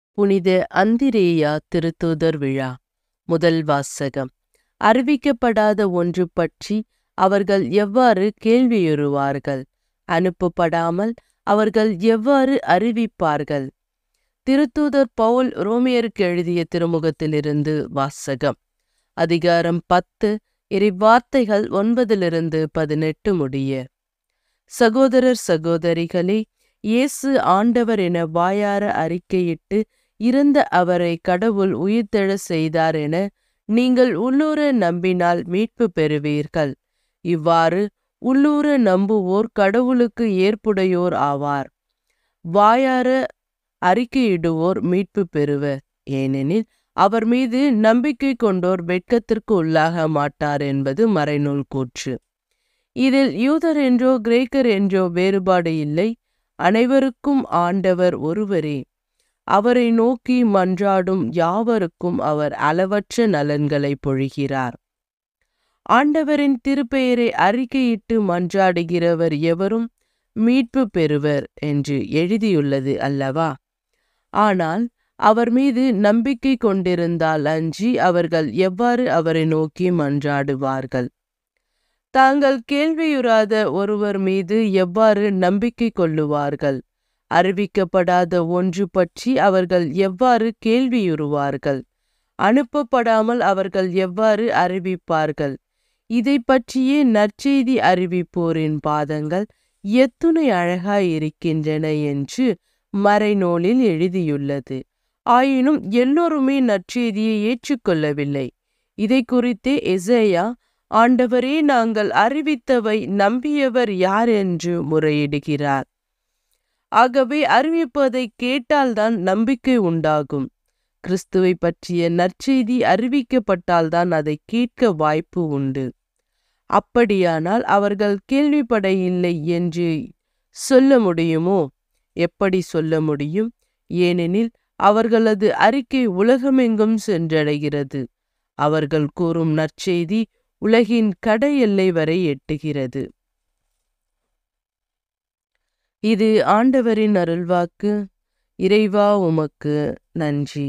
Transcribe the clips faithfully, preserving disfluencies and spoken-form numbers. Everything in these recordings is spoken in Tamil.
புனித அந்திரேயா திருத்தூதர் விழா. முதல் வாசகம். அறிவிக்கப்படாத ஒன்று பற்றி அவர்கள் எவ்வாறு கேள்வியுறுவார்கள்? அனுப்பப்படாமல் அவர்கள் எவ்வாறு அறிவிப்பார்கள்? திருத்தூதர் பவுல் ரோமியருக்கு எழுதிய திருமுகத்திலிருந்து வாசகம். அதிகாரம் பத்து, இறைவார்த்தைகள் ஒன்பதிலிருந்து பதினெட்டு முடிய. சகோதரர் சகோதரிகளே, இயேசு ஆண்டவர் என வாயார அறிக்கையிட்டு இறந்த அவரை கடவுள் உயிர்த்தெழ செய்தார் என நீங்கள் உள்ளூர நம்பினால் மீட்பு பெறுவீர்கள். இவ்வாறு உள்ளூர நம்புவோர் கடவுளுக்கு ஏற்புடையோர் ஆவார். வாயார அறிக்கையிடுவோர் மீட்பு பெறுவர். ஏனெனில் அவர் மீது நம்பிக்கை கொண்டோர் வெட்கத்திற்கு உள்ளாக மாட்டார் என்பது மறைநூல் கூற்று. இதில் யூதர் என்றோ கிரேக்கர் என்றோ வேறுபாடு இல்லை. அனைவருக்கும் ஆண்டவர் ஒருவரே. அவரை நோக்கி மன்றாடும் யாவருக்கும் அவர் அளவற்ற நலன்களை பொழிகிறார். ஆண்டவரின் திருப்பெயரை அறிக்கையிட்டு மன்றாடுகிறவர் எவரும் மீட்பு பெறுவர் என்று எழுதியுள்ளது அல்லவா? ஆனால் அவர் மீது நம்பிக்கை கொண்டிருந்தால் அன்றி அவர்கள் எவ்வாறு அவரை நோக்கி மன்றாடுவார்கள்? தாங்கள் கேள்வியுறாத ஒருவர் மீது எவ்வாறு நம்பிக்கை கொள்ளுவார்கள்? அறிவிக்கப்படாத ஒன்று பற்றி அவர்கள் எவ்வாறு கேள்வியுறுவார்கள்? அனுப்பப்படாமல் அவர்கள் எவ்வாறு அறிவிப்பார்கள்? இதை பற்றியே நற்செய்தி அறிவிப்போரின் பாதங்கள் எத்துணை அழகாயிருக்கின்றன என்று மறைநூலில் எழுதியுள்ளது. ஆயினும் எல்லோருமே நற்செய்தியை ஏற்றுக்கொள்ளவில்லை. இதை குறித்தே எசேயா, ஆண்டவரே, நாங்கள் அறிவித்தவை நம்பியவர் யார் என்று முறையிடுகிறார். ஆகவே அறிவிப்பதை கேட்டால்தான் நம்பிக்கை உண்டாகும். கிறிஸ்துவை பற்றிய நற்செய்தி அறிவிக்கப்பட்டால்தான் அதை கேட்க வாய்ப்பு உண்டு. அப்படியானால் அவர்கள் கேள்விப்பட இல்லை என்று சொல்ல முடியுமோ? எப்படி சொல்ல முடியும்? ஏனெனில் அவர்களது அறிக்கை உலகமெங்கும் சென்றடைகிறது. அவர்கள் கூறும் நற்செய்தி உலகின் கடை எல்லை வரை எட்டுகிறது. இது ஆண்டவரின் அருள்வாக்கு. இறைவா, உமக்கு நன்றி.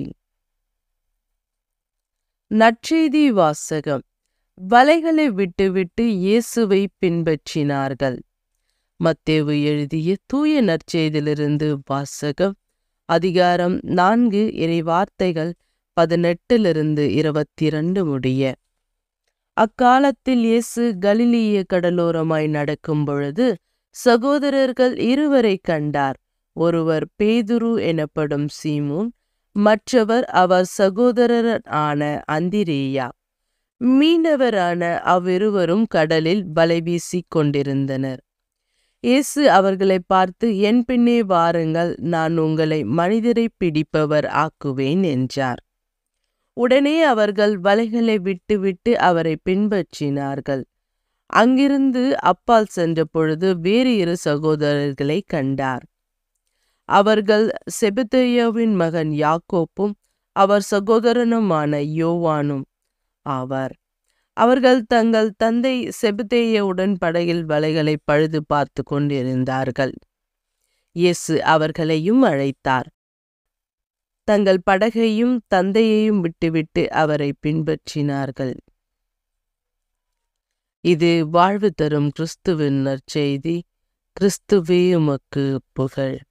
நற்செய்தி வாசகம். வலைகளை விட்டுவிட்டு இயேசுவை பின்பற்றினார்கள். மத்தேயு எழுதிய தூய நற்செய்தியிலிருந்து வாசகம். அதிகாரம் நான்கு, இறைவார்த்தைகள் பதினெட்டிலிருந்து இருபத்தி இரண்டு முடிய. அக்காலத்தில் இயேசு கலிலிய கடலோரமாய் நடக்கும் பொழுது சகோதரர்கள் இருவரை கண்டார். ஒருவர் பேதுரு எனப்படும் சீமோன், மற்றவர் அவர் சகோதரர் ஆன அந்திரேயா. மீனவரான அவ்விருவரும் கடலில் வலை வீசிக் கொண்டிருந்தனர். இயேசு அவர்களை பார்த்து, என் பின்னே வாருங்கள், நான் உங்களை மனிதரை பிடிப்பவர் ஆக்குவேன் என்றார். உடனே அவர்கள் வலைகளை விட்டுவிட்டு அவரை பின்பற்றினார்கள். அங்கிருந்து அப்பால் சென்ற பொழுது வேறு இரு சகோதரர்களை கண்டார். அவர்கள் செபதேயுவின் மகன் யாக்கோப்பும் அவர் சகோதரனுமான யோவானும் ஆவார். அவர்கள் தங்கள் தந்தை செபதேயுவுடன் படகில் வலைகளை பழுது பார்த்து கொண்டிருந்தார்கள். இயேசு அவர்களையும் அழைத்தார். தங்கள் படகையும் தந்தையையும் விட்டுவிட்டு அவரை பின்பற்றினார்கள். இது வாழ்வு தரும் கிறிஸ்துவின் நற்செய்தி. கிறிஸ்துவே உமக்கு புகழ்.